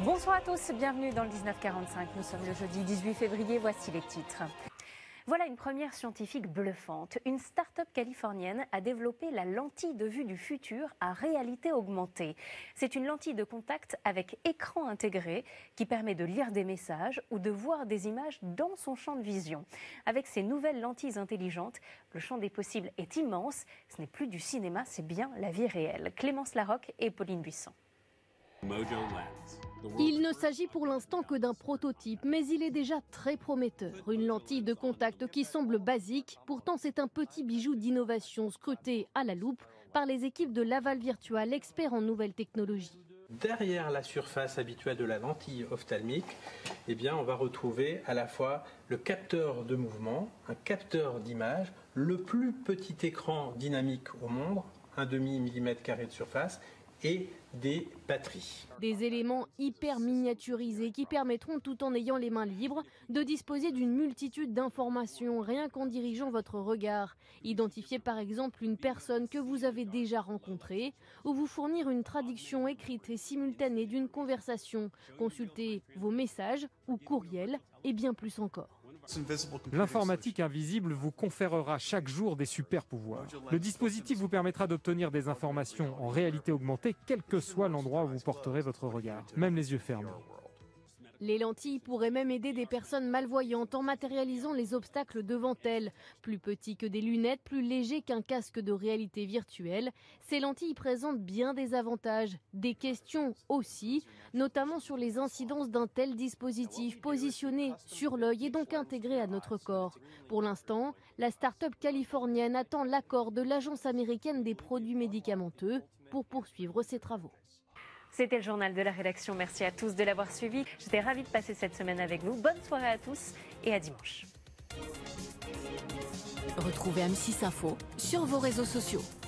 Bonsoir à tous, bienvenue dans le 1945. Nous sommes le jeudi 18 février, voici les titres. Voilà une première scientifique bluffante. Une start-up californienne a développé la lentille de vue du futur à réalité augmentée. C'est une lentille de contact avec écran intégré qui permet de lire des messages ou de voir des images dans son champ de vision. Avec ces nouvelles lentilles intelligentes, le champ des possibles est immense. Ce n'est plus du cinéma, c'est bien la vie réelle. Clémence Larocque et Pauline Buisson. Il ne s'agit pour l'instant que d'un prototype, mais il est déjà très prometteur. Une lentille de contact qui semble basique, pourtant c'est un petit bijou d'innovation scruté à la loupe par les équipes de Laval Virtual, experts en nouvelles technologies. Derrière la surface habituelle de la lentille ophtalmique, on va retrouver à la fois le capteur de mouvement, un capteur d'image, le plus petit écran dynamique au monde, 1/2 mm² de surface, et des batteries. Des éléments hyper miniaturisés qui permettront, tout en ayant les mains libres, de disposer d'une multitude d'informations rien qu'en dirigeant votre regard. Identifier par exemple une personne que vous avez déjà rencontrée ou vous fournir une traduction écrite et simultanée d'une conversation, consulter vos messages ou courriels et bien plus encore. L'informatique invisible vous conférera chaque jour des super pouvoirs. Le dispositif vous permettra d'obtenir des informations en réalité augmentée, quel que soit l'endroit où vous porterez votre regard, même les yeux fermés. Les lentilles pourraient même aider des personnes malvoyantes en matérialisant les obstacles devant elles. Plus petits que des lunettes, plus légers qu'un casque de réalité virtuelle, ces lentilles présentent bien des avantages. Des questions aussi, notamment sur les incidences d'un tel dispositif positionné sur l'œil et donc intégré à notre corps. Pour l'instant, la start-up californienne attend l'accord de l'Agence américaine des produits médicamenteux pour poursuivre ses travaux. C'était le journal de la rédaction. Merci à tous de l'avoir suivi. J'étais ravie de passer cette semaine avec vous. Bonne soirée à tous et à dimanche. Retrouvez M6 Info sur vos réseaux sociaux.